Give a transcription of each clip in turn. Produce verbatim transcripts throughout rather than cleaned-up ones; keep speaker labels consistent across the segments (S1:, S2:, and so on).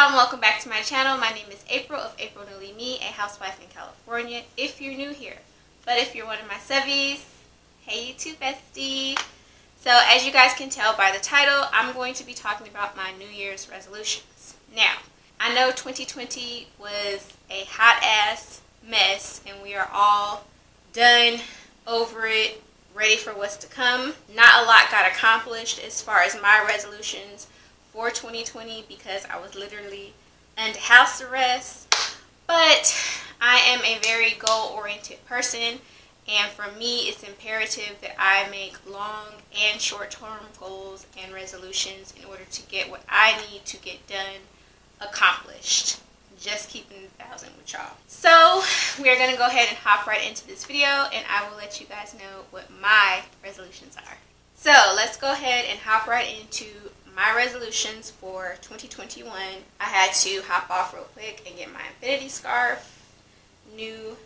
S1: y'all, and welcome back to my channel. My name is April of April Newly Me, a housewife in California, if you're new here. But if you're one of my subbies, hey you too, bestie. So as you guys can tell by the title, I'm going to be talking about my New Year's resolutions. Now, I know twenty twenty was a hot ass mess and we are all done, over it, ready for what's to come. Not a lot got accomplished as far as my resolutions for twenty twenty because I was literally under house arrest. But I am a very goal-oriented person, and for me it's imperative that I make long and short-term goals and resolutions in order to get what I need to get done accomplished. Just keeping it a thousand with y'all. So we're going to go ahead and hop right into this video, and I will let you guys know what my resolutions are. So let's go ahead and hop right into my resolutions for twenty twenty-one. I had to hop off real quick and get my infinity scarf. New.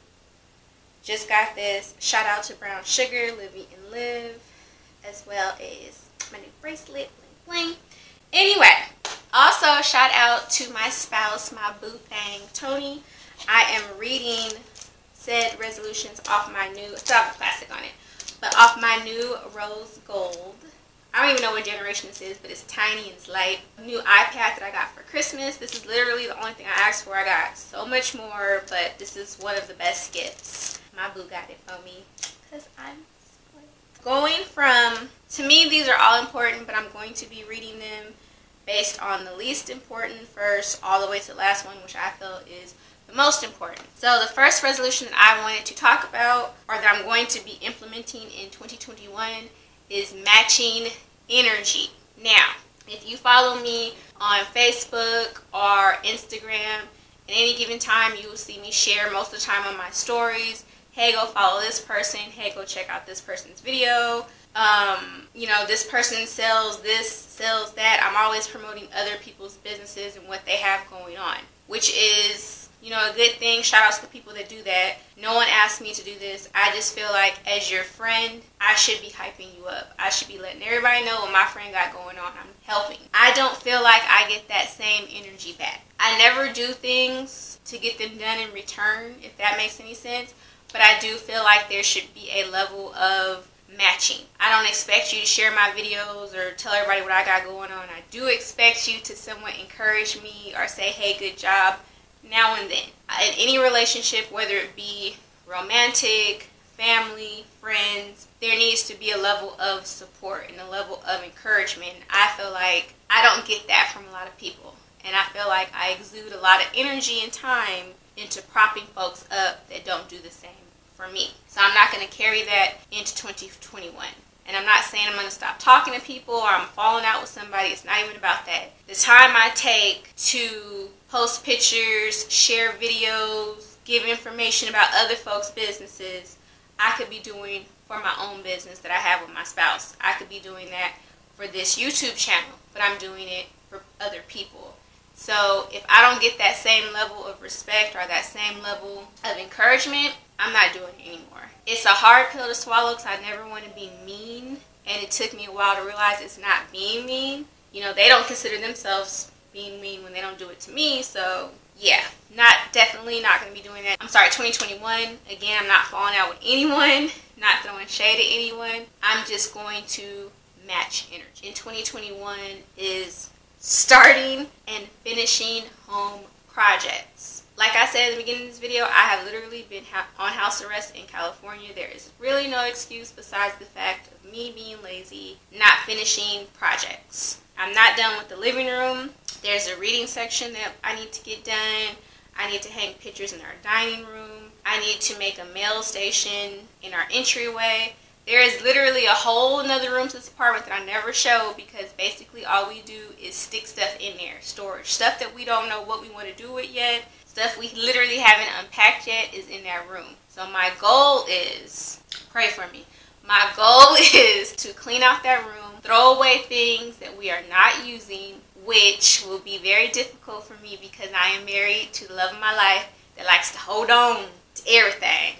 S1: Just got this. Shout out to Brown Sugar, Live Eat and Live, as well as my new bracelet, bling bling. Anyway, also shout out to my spouse, my boo thing, Tony. I am reading said resolutions off my new, it's not a plastic on it, but off my new rose gold. I don't even know what generation this is, but it's tiny and it's light. New iPad that I got for Christmas. This is literally the only thing I asked for. I got so much more, but this is one of the best gifts. My boo got it for me because I'm spoiled. Going from, to me these are all important, but I'm going to be reading them based on the least important first all the way to the last one, which I feel is the most important. So the first resolution that I wanted to talk about, or that I'm going to be implementing in twenty twenty-one, is matching energy. Now, if you follow me on Facebook or Instagram, at any given time you will see me share most of the time on my stories, hey, go follow this person, hey, go check out this person's video. Um, you know, this person sells this, sells that. I'm always promoting other people's businesses and what they have going on, which is, you know, a good thing. Shout out to the people that do that. No one asked me to do this. I just feel like as your friend, I should be hyping you up. I should be letting everybody know what my friend got going on. I'm helping. I don't feel like I get that same energy back. I never do things to get them done in return, if that makes any sense. But I do feel like there should be a level of matching. I don't expect you to share my videos or tell everybody what I got going on. I do expect you to somewhat encourage me or say, hey, good job, now and then. In any relationship, whether it be romantic, family, friends, there needs to be a level of support and a level of encouragement. I feel like I don't get that from a lot of people. And I feel like I exude a lot of energy and time into propping folks up that don't do the same for me. So I'm not going to carry that into twenty twenty-one. And I'm not saying I'm going to stop talking to people or I'm falling out with somebody. It's not even about that. The time I take to post pictures, share videos, give information about other folks' businesses, I could be doing for my own business that I have with my spouse. I could be doing that for this YouTube channel, but I'm doing it for other people. So if I don't get that same level of respect or that same level of encouragement, I'm not doing it anymore. It's a hard pill to swallow because I never want to be mean, and it took me a while to realize it's not being mean. You know, they don't consider themselves being mean when they don't do it to me, so yeah, not definitely not going to be doing that. I'm sorry, twenty twenty-one, again, I'm not falling out with anyone, not throwing shade at anyone. I'm just going to match energy. In twenty twenty-one is starting and finishing home projects. Like I said at the beginning of this video, I have literally been ha on house arrest in California. There is really no excuse besides the fact of me being lazy, not finishing projects. I'm not done with the living room. There's a reading section that I need to get done. I need to hang pictures in our dining room. I need to make a mail station in our entryway. There is literally a whole nother room to this apartment that I never show because basically all we do is stick stuff in there. Storage. Stuff that we don't know what we want to do with yet. Stuff we literally haven't unpacked yet is in that room. So my goal is, pray for me, my goal is to clean out that room, throw away things that we are not using, which will be very difficult for me because I am married to the love of my life that likes to hold on to everything.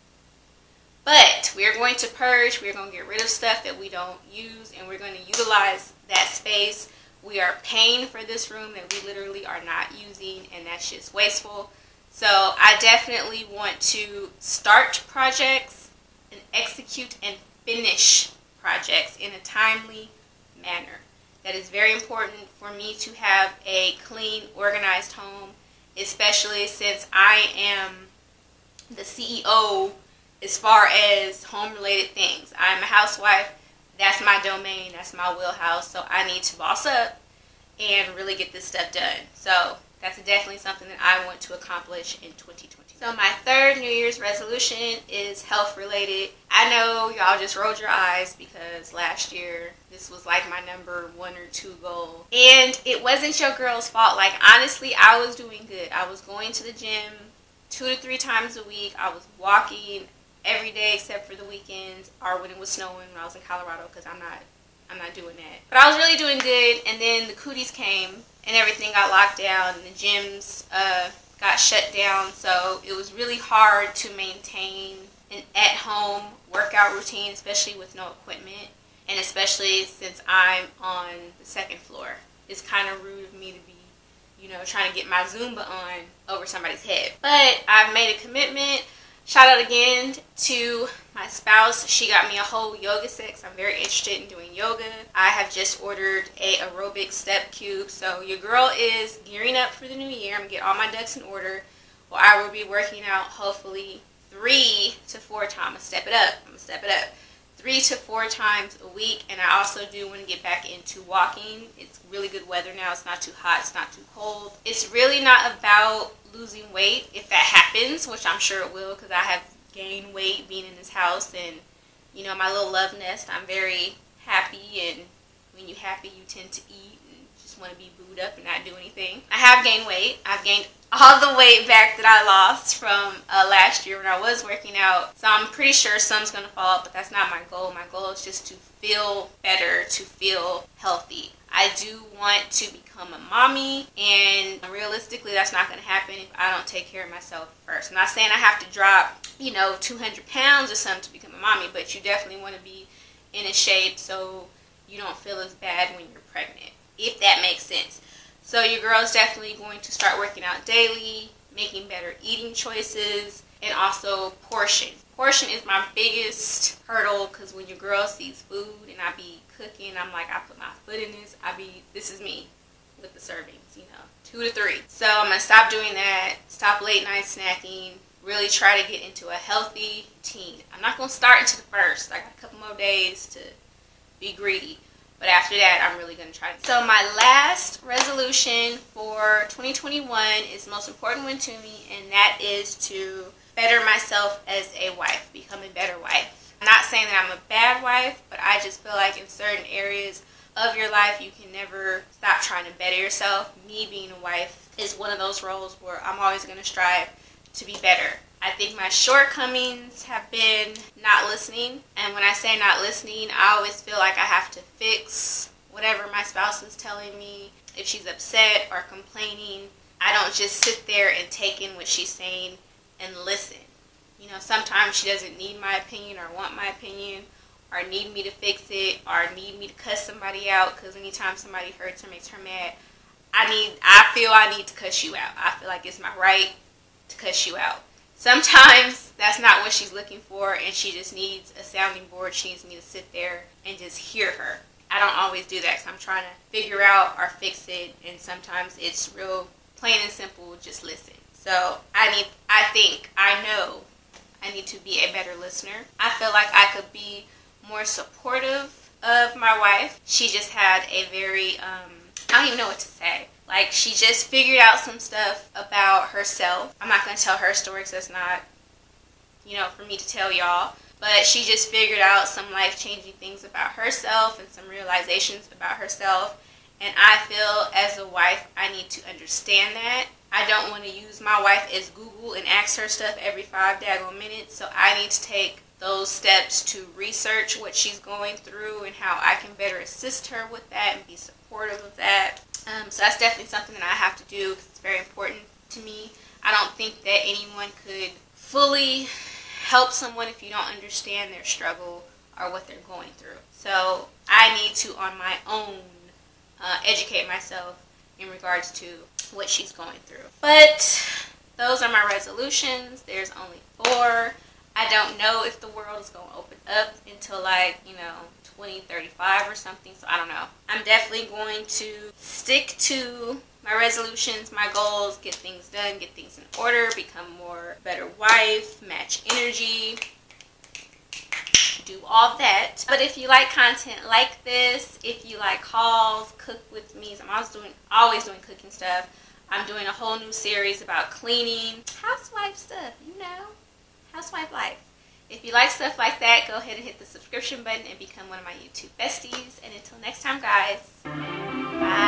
S1: But we're going to purge, we're going to get rid of stuff that we don't use, and we're going to utilize that space We are paying for this room that we literally are not using, and that's just wasteful. So I definitely want to start projects and execute and finish projects in a timely manner. That is very important for me to have a clean, organized home, especially since I am the C E O as far as home-related things. I'm a housewife. That's my domain. That's my wheelhouse. So I need to boss up and really get this stuff done. So that's definitely something that I want to accomplish in twenty twenty. So my third New Year's resolution is health related. I know y'all just rolled your eyes because last year this was like my number one or two goal. And it wasn't your girl's fault. Like, honestly, I was doing good. I was going to the gym two to three times a week. I was walking every day except for the weekends or when it was snowing when I was in Colorado, because I'm not I'm not doing that. But I was really doing good, and then the cooties came and everything got locked down and the gyms uh, got shut down. So it was really hard to maintain an at-home workout routine, especially with no equipment, and especially since I'm on the second floor. It's kind of rude of me to be, you know, trying to get my Zumba on over somebody's head. But I've made a commitment. Shout out again to my spouse. She got me a whole yoga set because I'm very interested in doing yoga. I have just ordered a aerobic step cube. So your girl is gearing up for the new year. I'm going to get all my ducks in order. Well, I will be working out hopefully three to four times. I'm going to step it up. I'm going to step it up. Three to four times a week. And I also do want to get back into walking. It's really good weather now. It's not too hot. It's not too cold. It's really not about losing weight, if that happens, which I'm sure it will, because I have gained weight being in this house, and you know, my little love nest, I'm very happy, and when you're happy you tend to eat and just want to be booed up and not do anything. I have gained weight. I've gained all the weight back that I lost from uh, last year when I was working out, so I'm pretty sure some's going to fall off, but that's not my goal. My goal is just to feel better, to feel healthy. I do want to become a mommy, and realistically that's not going to happen if I don't take care of myself first. I'm not saying I have to drop, you know, two hundred pounds or something to become a mommy, but you definitely want to be in a shape so you don't feel as bad when you're pregnant, if that makes sense. So your girl is definitely going to start working out daily, making better eating choices, and also portion. Portion is my biggest hurdle, because when your girl sees food and I be cooking, I'm like, I put my foot in this. I be, this is me with the servings, you know, two to three. So I'm going to stop doing that, stop late night snacking, really try to get into a healthy routine. I'm not going to start until the first. I got a couple more days to be greedy. But after that, I'm really going to try to. So my last resolution for twenty twenty-one is the most important one to me, and that is to better myself as a wife, become a better wife. I'm not saying that I'm a bad wife, but I just feel like in certain areas of your life, you can never stop trying to better yourself. Me being a wife is one of those roles where I'm always going to strive to be better. I think my shortcomings have been not listening. And when I say not listening, I always feel like I have to fix whatever my spouse is telling me. If she's upset or complaining, I don't just sit there and take in what she's saying and listen. You know, sometimes she doesn't need my opinion or want my opinion or need me to fix it or need me to cuss somebody out, because anytime somebody hurts or makes her mad, I need, I feel I need to cuss you out. I feel like it's my right to cuss you out. Sometimes that's not what she's looking for, and she just needs a sounding board. She needs me to sit there and just hear her. I don't always do that because I'm trying to figure out or fix it, and sometimes it's real plain and simple, just listen. So I need, I think, I know I need to be a better listener. I feel like I could be more supportive of my wife. She just had a very, um, I don't even know what to say. Like, she just figured out some stuff about herself. I'm not going to tell her story because that's not, you know, for me to tell y'all. But she just figured out some life-changing things about herself and some realizations about herself. And I feel as a wife, I need to understand that. I don't want to use my wife as Google and ask her stuff every five daggone minutes. So I need to take those steps to research what she's going through and how I can better assist her with that and be supportive of that. Um, so that's definitely something that I have to do because it's very important to me. I don't think that anyone could fully help someone if you don't understand their struggle or what they're going through. So I need to, on my own, uh, educate myself in regards to what she's going through. But those are my resolutions. There's only four. I don't know if the world is going to open up until like, you know, twenty thirty-five or something. So I don't know. I'm definitely going to stick to my resolutions, my goals, get things done, get things in order, become more better wife, match energy, do all that. But if you like content like this, if you like hauls, cook with me, I'm always doing always doing cooking stuff. I'm doing a whole new series about cleaning, housewife stuff, you know, housewife life. If you like stuff like that, go ahead and hit the subscription button and become one of my YouTube besties. And until next time, guys, bye.